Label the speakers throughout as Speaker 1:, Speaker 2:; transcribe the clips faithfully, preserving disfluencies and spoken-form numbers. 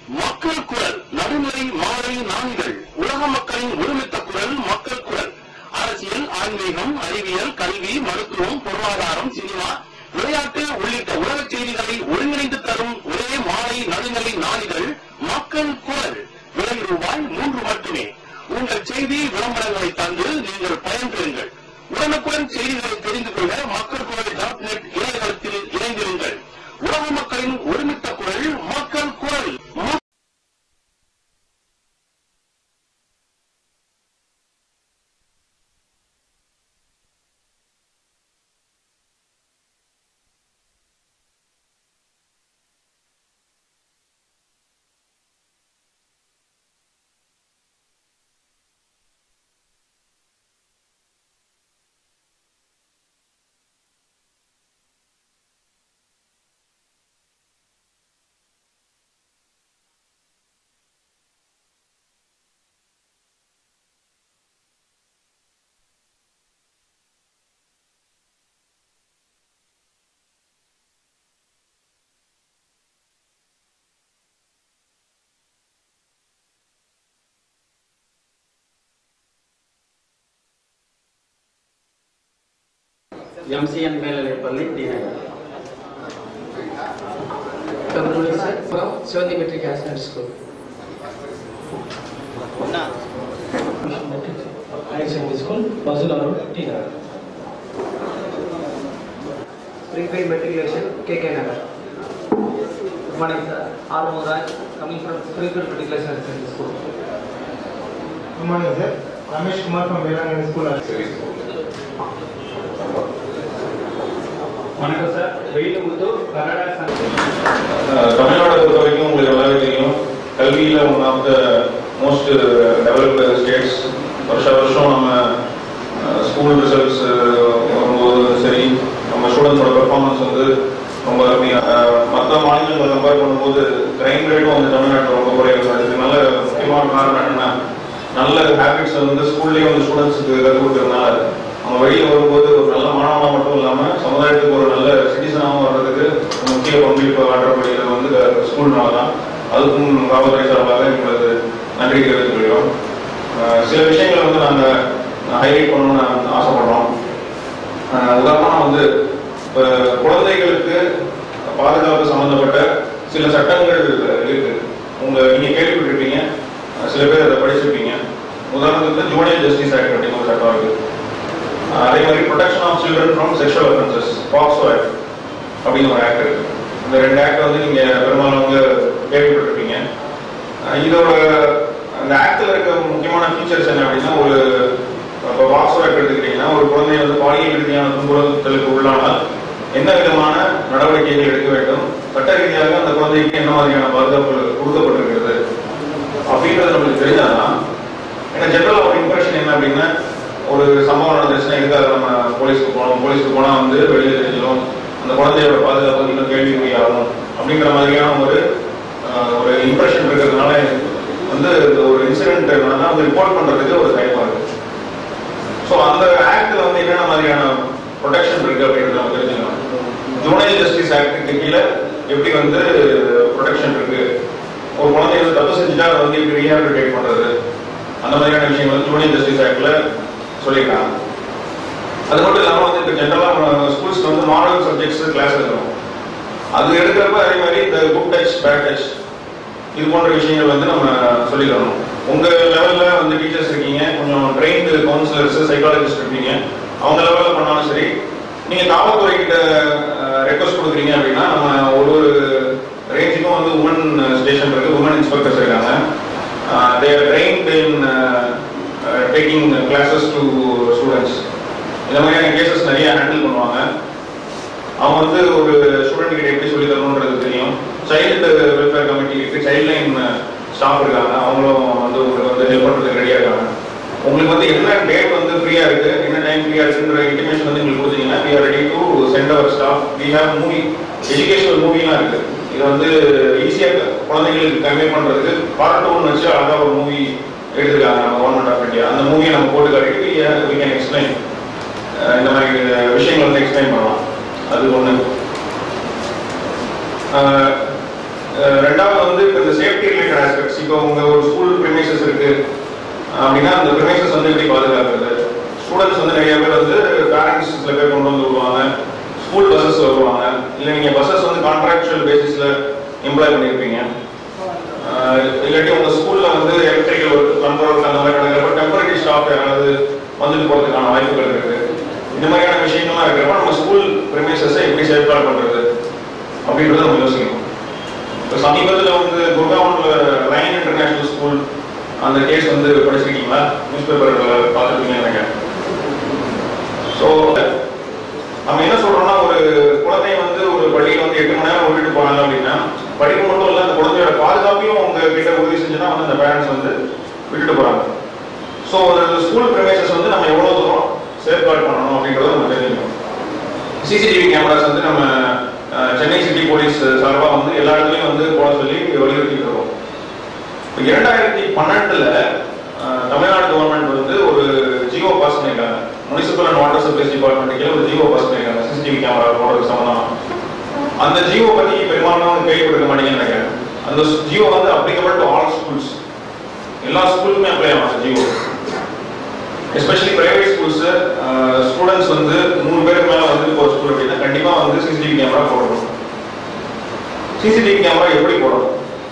Speaker 1: மக்கள் குரல் நடுநிலை மாலை நாளிதழ் உலக மக்களின் ஒருமித்த குரல் மக்கள் குரல் அரசியல், ஆன்மீகம், அறிவியல், கல்வி, மருத்துவம், பொருளாதாரம், சினிமா, விளையாட்டு உள்ளிட்ட உலக செய்திகளை ஒருங்கிணைந்து தரும் ஒரே மாலை நடுநிலை நாளிதழ் மக்கள் குரல். விலை ரூபாய் மூன்று மட்டுமே. உங்கள் செய்தி விளம்பரங்களை தந்து நீங்கள் பயன்பெறுங்கள். உடனுக்குடன் செய்திகளை தெரிந்து கொள்ள மக்கள் குரல் டாட் நெட் இணையதளத்தில் இணைந்திருங்கள். உலக மக்களின் ஒருமித்த குரல் மக்கள் குரல்.
Speaker 2: M C N மேல்நிலைப்பள்ளி T Nagar.
Speaker 3: from Sivanthi Metric High School. Higher Secondary School, Basula Road, T Nagar. Springfield Matriculation, K K Nagar. Good morning, sir. R. Mohan, coming from Springfield Matriculation Higher Secondary School.
Speaker 4: Good morning, sir. Ramesh Kumar from Velangan School.
Speaker 5: வணக்கம் sir. Veyilumuthu Kannada
Speaker 6: Tamil Nadu பொறுத்த வரைக்கும் உங்களுக்கு எல்லாமே தெரியும், கல்வியில் one of the most developed states. வருஷ வருஷம் நம்ம ஸ்கூல் ரிசல்ட்ஸ் வரும்போது சரி, நம்ம ஸ்டூடெண்ட்ஸோட பெர்ஃபார்மன்ஸ் வந்து ரொம்ப அருமையாக. மற்ற மாநிலங்களை கம்பேர் பண்ணும்போது கிரைம் ரேட்டும் வந்து தமிழ்நாட்டில் ரொம்ப குறையாது. அதுக்கு நல்ல முக்கியமான காரணம் என்னென்னா, நல்ல ஹேபிட்ஸை வந்து ஸ்கூல்லேயே வந்து ஸ்டூடெண்ட்ஸுக்கு கற்றுக் கொடுக்கறதுனால அவங்க வெளியே வரும்போது ஒரு நல்ல மாணவனாக மட்டும் இல்லாமல் சமுதாயத்துக்கு ஒரு நல்ல சிட்டிசனாகவும் வர்றதுக்கு முக்கிய பங்களிப்பு ஆற்றப்படுகிறது வந்து ஸ்கூல்னால தான். அதுக்கும் காவல்துறை சார்பாக எங்களது நன்றி தெரிவித்துக் கொள்கிறோம். சில விஷயங்களை வந்து நாங்கள் ஹைலைட் பண்ணணும்னு ஆசைப்படுறோம். உதாரணமாக வந்து இப்போ குழந்தைகளுக்கு பாதுகாப்பு சம்மந்தப்பட்ட சில சட்டங்கள் இருக்கு. உங்கள் நீங்கள் கேள்விப்பட்டிருப்பீங்க, சில பேர் அதை படிச்சிருப்பீங்க. உதாரணத்துக்கு ஜூனியர் ஜஸ்டிஸ் ஆக்ட் அப்படிங்கிற ஒரு சட்டம் இருக்குது. அதே மாதிரி protection of children from sexual offences, POCSO act அப்படிங்கிற ஒரு ஆக்ட் இருக்கு. இந்த ரெண்டு ஆக்ட் வந்து நீங்கள் பெரும்பாலும் வந்து கேள்விப்பட்டிருப்பீங்க. இதோட அந்த ஆக்டில் இருக்க முக்கியமான ஃபீச்சர்ஸ் என்ன அப்படின்னா, ஒரு இப்போ பாக்ஸோ ஆக்ட் எடுத்துக்கிட்டீங்கன்னா, ஒரு குழந்தைய வந்து பாலியல் ரீதியான துன்புறுத்தலுக்கு உள்ளானால் என்ன விதமான நடவடிக்கைகள் எடுக்க வேண்டும், சட்ட ரீதியாக அந்த குழந்தைக்கு என்ன மாதிரியான பாதுகாப்பு கொடுக்கப்பட்டிருக்கிறது அப்படின்றது நம்மளுக்கு தெரிஞ்சாதான். ஏன்னா ஜென்ரலாக ஒரு இம்ப்ரெஷன் என்ன அப்படின்னா, ஒரு சம்பவம் நடந்துச்சுன்னா எதுக்காக நம்ம போலீஸ்க்கு போகணும், போலீஸ்க்கு போனால் வந்து வெளியே தெரிஞ்சிடும், அந்த குழந்தையோட பாதுகாப்பு இன்னும் கேள்விக்குறியாகும் அப்படிங்கிற மாதிரியான ஒரு ஒரு இம்ப்ரெஷன் இருக்கிறதுனால வந்து ஒரு இன்சிடென்ட் என்னன்னா வந்து ரிப்போர்ட் பண்ணுறதுக்கு ஒரு தயக்கம் இருக்கு. ஸோ அந்த ஆக்டில் வந்து என்னென்ன மாதிரியான ப்ரொடெக்ஷன் இருக்கு அப்படின்றத நம்ம தெரிஞ்சுக்கணும். ஜூனியர் ஜஸ்டிஸ் ஆக்டுக்கு கீழே எப்படி வந்து ப்ரொடெக்ஷன் இருக்கு, ஒரு குழந்தைய வந்து தப்பு செஞ்சுட்டா அதை வந்து எப்படி ரீஹாபிலிட்டேட் பண்ணுறது, அந்த மாதிரியான விஷயங்கள் வந்து ஜூனியர் ஜஸ்டிஸ் ஆக்டில் சொல்லியிருக்காங்க. அது மட்டும் இல்லாமல் வந்து இப்போ ஜென்ரலாக ஸ்கூல்ஸ்க்கு வந்து மாடல் சப்ஜெக்ட்ஸ் கிளாஸ் எடுக்கணும். அது எடுக்கிறப்ப அதே மாதிரி இந்த குட் டச், பேட் டச் இது போன்ற விஷயங்கள் வந்து நம்ம சொல்லி தரணும். உங்கள் லெவலில் வந்து டீச்சர்ஸ் இருக்கீங்க, கொஞ்சம் ட்ரெயின்டு கவுன்சிலர்ஸ், சைக்காலஜிஸ்ட் இருக்கீங்க, அவங்க லெவலில் பண்ணாலும் சரி, நீங்கள் காவல்துறை கிட்ட ரெக்வஸ்ட் கொடுக்குறீங்க அப்படின்னா, நம்ம ஒரு ஒரு ரேஞ்சுக்கும் வந்து உமன் ஸ்டேஷன் இருக்குது, உமன் இன்ஸ்பெக்டர்ஸ் இருக்காங்க. They are trained in taking classes to students. இந்த மாதிரியான கேசஸ் நிறைய ஹேண்டில் பண்ணுவாங்க. அவங்க வந்து ஒரு ஸ்டூடெண்ட் கிட்ட எப்படி சொல்லி தரணுன்றது தெரியும். சைல்டு வெல்ஃபேர் கமிட்டி இருக்கு, சைல்ட் லைன் ஸ்டாஃப் இருக்காங்க, அவங்களும் வந்து உங்களுக்கு வந்து ஹெல்ப் பண்ணுறதுக்கு ரெடியாக இருக்காங்க. உங்களுக்கு வந்து என்ன டேட் வந்து ஃப்ரீயாக இருக்கு, என்ன டைம் ஃப்ரீயாக இருக்குன்ற இன்டிமேஷன் வந்து உங்களுக்கு கொடுத்தீங்கன்னா, we are ready to send our staff. We have movie, educational மூவிலாம் இருக்கு. இது வந்து ஈஸியாக குழந்தைங்களுக்கு கன்வே பண்ணுறதுக்கு பார்ட் ஒன்று வச்சு அழகாக ஒரு மூவி எடுத்துருக்காங்க நம்ம கவர்மெண்ட் ஆஃப் இந்தியா. அந்த மூவியை நம்ம போட்டு காட்டிட்டு வி கேன் எக்ஸ்பிளைன், இந்த மாதிரி விஷயங்கள் வந்து எக்ஸ்பிளைன் பண்ணலாம். அது ஒன்று. ரெண்டாவது வந்து இப்போ இந்த சேஃப்டி ரிலேட்டட் ஆஸ்பெக்ட்ஸ். இப்போ உங்க ஒரு ஸ்கூல் ப்ரிமைசஸ் இருக்கு அப்படின்னா அந்த ப்ரிமைசஸ் வந்து எப்படி பாதுகாக்கிறது? ஸ்டூடெண்ட்ஸ் வந்து நிறைய பேர் வந்து பேரண்ட்ஸ் சில பேர் கொண்டு வந்து வருவாங்க, ஸ்கூல் பஸ்ஸஸ் வருவாங்க, இல்லை நீங்க பஸ்ஸஸ் வந்து கான்ட்ராக்சுவல் பேசிஸ்ல எம்ப்ளாய் பண்ணியிருப்பீங்க, இல்லாட்டி உங்க ஸ்கூல்ல வந்து எலக்ட்ரிக்கல் ஒர்க் கண்ட்ரோல் அந்த மாதிரி நடக்கிறப்ப டெம்பரரி ஸ்டாஃப் யாராவது வந்துட்டு போறதுக்கான வாய்ப்புகள் இருக்கு. இந்த மாதிரியான விஷயங்கள்லாம் இருக்கிறப்ப நம்ம ஸ்கூல் ப்ரிமைசஸை எப்படி சேஃப்கார்ட் பண்றது அப்படின்றத நம்ம யோசிக்கணும். இப்போ சமீபத்தில் வந்து குர்காவன்ல லைன் இன்டர்நேஷனல் ஸ்கூல் அந்த கேஸ் வந்து படிச்சிருக்கீங்களா? நியூஸ் பேப்பர் பார்த்துருக்கீங்க நினைக்கிறேன். ஸோ நம்ம என்ன சொல்றோம்னா, ஒரு குழந்தை வந்து ஒரு பள்ளியில் வந்து எட்டு மணி நேரம் விட்டுட்டு போறாங்க அப்படின்னா படிப்பு மட்டும் இல்லை, அந்த குழந்தையோட பாதுகாப்பையும் அவங்க கிட்ட உதவி செஞ்சுன்னா வந்து அந்த பேரண்ட்ஸ் வந்து விட்டுட்டு போறாங்க. ஸோ ஒரு ஸ்கூல் ப்ரிமைசஸ் வந்து நம்ம எவ்வளோ தூரம் சேஃப்கார்ட் பண்ணணும் அப்படின்றத நம்ம தெரிஞ்சுக்கணும். சிசிடிவி கேமராஸ் வந்து நம்ம சென்னை சிட்டி போலீஸ் சார்பாக வந்து எல்லா இடத்துலையும் வந்து போட சொல்லி வலியுறுத்திட்டு இருக்கோம். இப்போ இரண்டாயிரத்தி பன்னெண்டுல தமிழ்நாடு கவர்மெண்ட் வந்து ஒரு ஜியோ பாஸ் பண்ணியிருக்காங்க. முனிசிபல் அண்ட் வாட்டர் சப்ளைஸ் டிபார்ட்மெண்ட்டுக்கே ஒரு ஜியோ பாஸ் பண்ணியிருக்காங்க சிசிடிவி கேமரா போடுறது சம்பந்தமா. அந்த ஜியோ பத்தி பெரும்பாலும் கேள்விப்பட்டிருக்க மாட்டீங்கன்னு நினைக்கிறேன். அந்த ஜியோ வந்து அப்ளிகபிள் டு ஆல் ஸ்கூல்ஸ், எல்லா ஸ்கூலுக்குமே அப்ளை ஆகும் அந்த GO. Especially private schools students வந்து மூணு பேருக்கு மேல வந்து ஒரு ஸ்கூல் அப்படின்னா கண்டிப்பா வந்து சிசிடிவி கேமரா போடணும். சிசிடிவி கேமரா எப்படி போடணும்?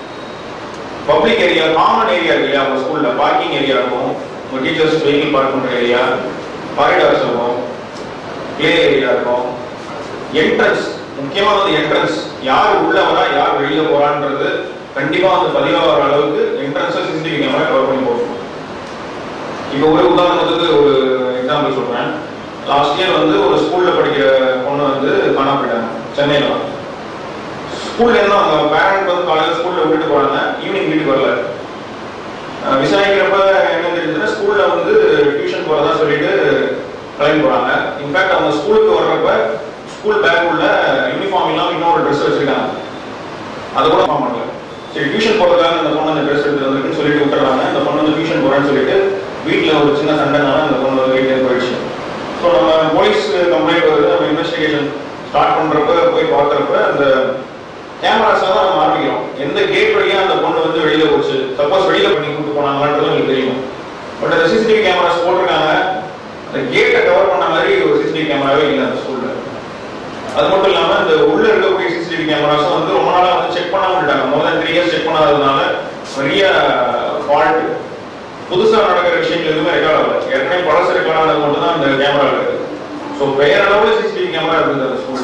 Speaker 6: பப்ளிக் ஏரியா, காமன் ஏரியா இருக்கு இல்லையா, உங்க ஸ்கூல்ல பார்க்கிங் ஏரியா இருக்கும், உங்க டீச்சர்ஸ் வெஹிக்கிள் பார்க் பண்ற ஏரியா, காரிடார்ஸ் இருக்கும், பிளே ஏரியா இருக்கும், என்ட்ரன்ஸ், முக்கியமா வந்து என்ட்ரன்ஸ், யார் உள்ள வரா யார் வெளியில போறான்றது கண்டிப்பா வந்து பதிவாகிற அளவுக்கு என்ட்ரன்ஸை சிசிடிவி கேமரா கவர் பண்ணி போடணும். இப்போ ஒரு உதாரணத்துக்கு ஒரு எக்ஸாம்பிள் சொல்றேன். லாஸ்ட் இயர் வந்து ஒரு ஸ்கூல்ல படிக்கிற பொண்ணு வந்து காணாம போயிட்டாங்க சென்னையில. ஸ்கூல்ல இருந்து அவங்க பேரண்ட் வந்து காலையில ஸ்கூல்ல விட்டுட்டு போறாங்க, ஈவினிங் வீட்டுக்கு வரல. விசாரிக்கிறப்ப என்ன தெரிஞ்சதுன்னா ஸ்கூல்ல வந்து டியூஷன் போறதா சொல்லிட்டு கிளம்பி போறாங்க. இன்ஃபேக்ட் அவங்க ஸ்கூலுக்கு வர்றப்ப ஸ்கூல் பேக் உள்ள யூனிஃபார்ம் இல்லாம இன்னொரு ட்ரெஸ் வச்சிருக்காங்க, அதை கூட ஃபார்ம் பண்ணல. சரி, டியூஷன் போறதுக்காக அந்த பொண்ணு அந்த ட்ரெஸ் எடுத்து வந்துருக்குன்னு சொல்லிட்டு விட்டுறாங்க. அந்த பொண்ணு வந்து டியூஷன் போறேன்னு சொல்லிட்டு வீட்டில் ஒரு சின்ன சண்டைனால அந்த பொண்ணு வீட்டில் போயிடுச்சு. ஸோ நம்ம போலீஸ் கம்ப்ளைண்ட் வருது, நம்ம இன்வெஸ்டிகேஷன் ஸ்டார்ட் பண்றப்ப போய் பார்க்கறப்ப அந்த கேமராஸ் தான் நம்ம ஆரம்பிக்கிறோம். எந்த கேட் வழியா அந்த பொண்ணு வந்து வெளியில போச்சு, சப்போஸ் வெளியில பண்ணி கூட்டு போனாங்கன்றது உங்களுக்கு தெரியும். பட் அந்த சிசிடிவி கேமராஸ் போட்டிருக்காங்க, அந்த கேட்டை கவர் பண்ண மாதிரி ஒரு சிசிடிவி கேமராவே இல்லை அந்த ஸ்கூல்ல. அது மட்டும் இல்லாம இந்த உள்ள இருக்கக்கூடிய சிசிடிவி கேமராஸும் வந்து ரொம்ப நாளா வந்து செக் பண்ணாம விட்டாங்க. More than three years check பண்ணாததுனால நிறைய ஃபால்ட், புதுசா நடக்கிற விஷயங்கள் எதுவுமே ரெக்கார்ட் ஆகல. ஏற்கனவே பழசு ரெக்கார்ட் ஆனது மட்டும் தான் அந்த கேமரா இருக்கு. ஸோ பெயரளவுல சிசிடிவி கேமரா இருக்குது அந்த ஸ்கூல்ல.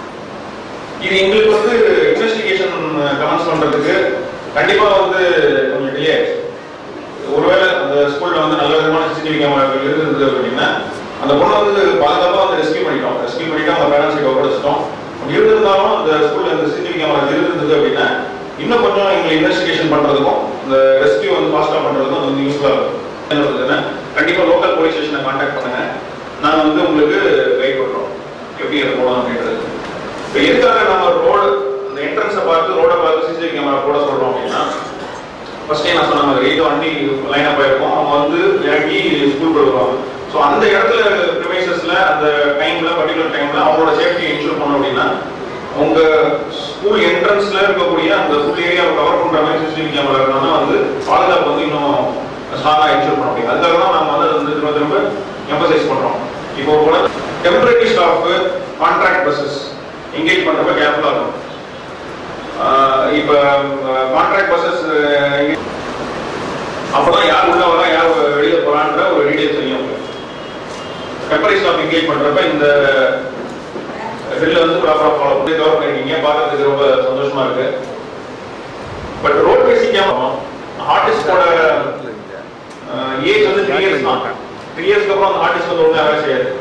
Speaker 6: இது எங்களுக்கு வந்து இன்வெஸ்டிகேஷன் கமென்ஸ் பண்றதுக்கு கண்டிப்பா வந்து கொஞ்சம் டிலே ஆயிடுச்சு. ஒருவேளை அந்த ஸ்கூல்ல வந்து நல்ல விதமான சிசிடிவி கேமராக்கள் இருந்தது அப்படின்னா அந்த பொண்ணை வந்து பாதுகாப்பா வந்து ரெஸ்கியூ பண்ணிட்டோம். ரெஸ்கியூ பண்ணிட்டு அவங்க பேரண்ட்ஸ் ஒப்படைச்சிட்டோம். இருந்திருந்தாலும் அந்த ஸ்கூல்ல இந்த சிசிடிவி கேமரா இருந்தது அப்படின்னா இன்னும் கொஞ்சம் எங்களை இன்வெஸ்டிகேஷன் பண்றதுக்கும் இந்த ரெஸ்கியூ வந்து ஃபாஸ்டா பண்றதுக்கும் வந்து யூஸ்ஃபுல்லா இருக்கும். கண்டிப்பா லோக்கல் போலீஸ் ஸ்டேஷனை கான்டாக்ட் பண்ணுங்க, நாங்க வந்து உங்களுக்கு கைட் பண்றோம் எப்படி அது போடணும் அப்படின்றது. இப்போ எதுக்காக நம்ம ரோடு அந்த என்ட்ரன்ஸை பார்த்து ரோடை பார்த்து சிசிடிவி கேமரா போட சொல்றோம் அப்படின்னா, ஃபர்ஸ்டே நான் சொன்ன மாதிரி எயிட் வண்டி லைனா போயிருக்கோம், அவங்க வந்து இறங்கி ஸ்கூல் வருவாங்க. ஸோ அந்த இடத்துல ப்ரிமைசஸ்ல அந்த டைம்ல பர்டிகுலர் டைம்ல அவங்களோட சேஃப்டி இன்ஷூர் பண்ணோம் அப்படின்னா உங்க ஸ்கூல் என்ட்ரன்ஸ்ல இருக்கக்கூடிய அந்த ஃபுல் ஏரியாவை கவர் பண்ற மாதிரி சிசிடிவி கேமரா இருந்தாலும் வந்து பாதுகாப்பு வந்து இன்னும் ஸ்ட்ராங்கா இன்ஷூர் பண்ண முடியும். அதுக்காக தான் நம்ம வந்து அது திரும்ப திரும்ப எம்பசைஸ் பண்றோம். இப்போ கூட temporary staff contract buses engage பண்றப்ப கேர்ஃபுல்லா இருக்கும். இப்ப கான்ட்ராக்ட் பஸ்ஸஸ் அப்பதான் யார் உள்ள வரா யார் வெளியில போறான்ற ஒரு டீடைல் தெரியும். டெம்பரரி ஸ்டாஃப் என்கேஜ் பண்றப்ப இந்த பில்ல வந்து ப்ராப்பரா ஃபாலோ பண்ணி கவர் பண்ணிருக்கீங்க, பார்க்கறதுக்கு ரொம்ப சந்தோஷமா இருக்கு. பட் ரோட் பேசிக் கேமரா ஆர்டிஸ்டோட ஏஜ் வந்து த்ரீ இயர்ஸ் தான். த்ரீ இயர்ஸ்க்கு அப்புறம் அந்த ஆர்டிஸ்ட் வந்து ஒழுங்காக வேலை செய்யாது.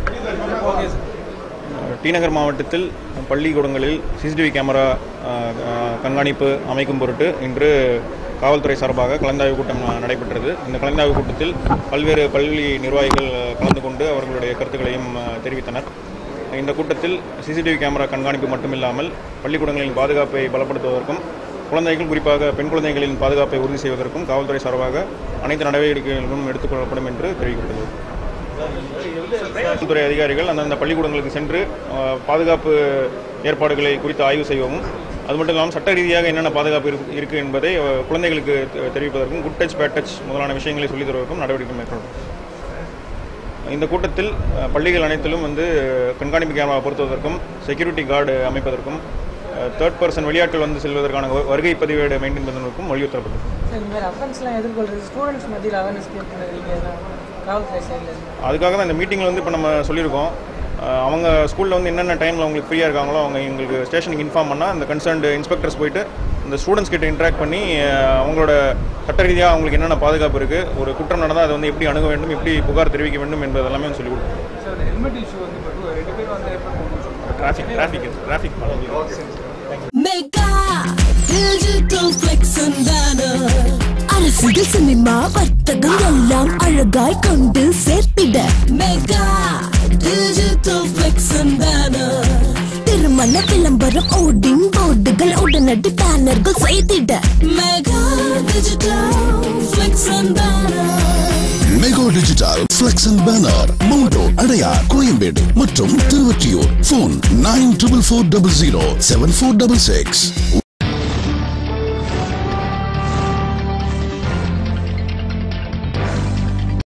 Speaker 7: டி நகர் மாவட்டத்தில் பள்ளிக்கூடங்களில் சிசிடிவி கேமரா கண்காணிப்பு அமைக்கும் பொருட்டு இன்று காவல்துறை சார்பாக கலந்தாய்வு கூட்டம் நடைபெற்றது. இந்த கலந்தாய்வு கூட்டத்தில் பல்வேறு பள்ளி நிர்வாகிகள் கலந்து கொண்டு அவர்களுடைய கருத்துக்களையும் தெரிவித்தனர். இந்த கூட்டத்தில் சிசிடிவி கேமரா கண்காணிப்பு மட்டுமில்லாமல் பள்ளிக்கூடங்களின் பாதுகாப்பை பலப்படுத்துவதற்கும் குழந்தைகள் குறிப்பாக பெண் குழந்தைகளின் பாதுகாப்பை உறுதி செய்வதற்கும் காவல்துறை சார்பாக அனைத்து நடவடிக்கைகளும் எடுத்துக்கொள்ளப்படும் என்று தெரிவிக்கப்பட்டது. காவல்துறை அதிகாரிகள் அந்தந்த பள்ளிக்கூடங்களுக்கு சென்று பாதுகாப்பு ஏற்பாடுகளை குறித்து ஆய்வு செய்யவும், அது மட்டும் இல்லாமல் சட்ட ரீதியாக என்னென்ன பாதுகாப்பு இருக்கு இருக்குது என்பதை குழந்தைகளுக்கு தெரிவிப்பதற்கும் குட் டச் பேட் டச் முதலான விஷயங்களை சொல்லித் தருவதற்கும் நடவடிக்கை மேற்கொள்ளும். இந்த கூட்டத்தில் பள்ளிகள் அனைத்திலும் வந்து கண்காணிப்பு கேமரா பொருத்துவதற்கும் செக்யூரிட்டி கார்டு அமைப்பதற்கும் தேர்ட் பர்சன் வெளியாட்கள் வந்து செல்வதற்கான வருகை பதிவேடு மெயின்டைன் பண்ணுவதற்கும் வலியுறுத்தப்பட்டது. அதுக்காக தான் இந்த மீட்டிங்கில் வந்து இப்போ நம்ம சொல்லியிருக்கோம். அவங்க ஸ்கூலில் வந்து என்னென்ன டைமில் அவங்களுக்கு ஃப்ரீயாக இருக்காங்களோ அவங்க எங்களுக்கு ஸ்டேஷனுக்கு இன்ஃபார்ம் பண்ணால் அந்த கன்சர்ன்டு இன்ஸ்பெக்டர்ஸ் போயிட்டு இந்த ஸ்டூடெண்ட்ஸ் கிட்ட இன்ட்ராக்ட் பண்ணி அவங்களோட சட்ட ரீதியாக அவங்களுக்கு என்னென்ன பாதுகாப்பு இருக்குது, ஒரு குற்றம் நடந்தால் அதை வந்து எப்படி அணுக வேண்டும், எப்படி புகார் தெரிவிக்க வேண்டும் என்பது எல்லாமே வந்து சொல்லிக் கொடுக்கும். டிராஃபிக் டிராஃபிக் டிராஃபிக்
Speaker 8: அரசியல் சினிமா வர்த்தகம் எல்லாம் அழகாய் கொண்டு சேர்த்திட mega digital flex and banner. திருமண விளம்பரம் ஓடிங் போர்டுகள் உடனடி பேனர்கள் செய்திட mega digital flex and banner. Mega digital flex and banner மவுண்டோ, அடையார், கோயம்பேடு மற்றும் Thiruvottiyur. Phone nine triple four double zero seven four double six.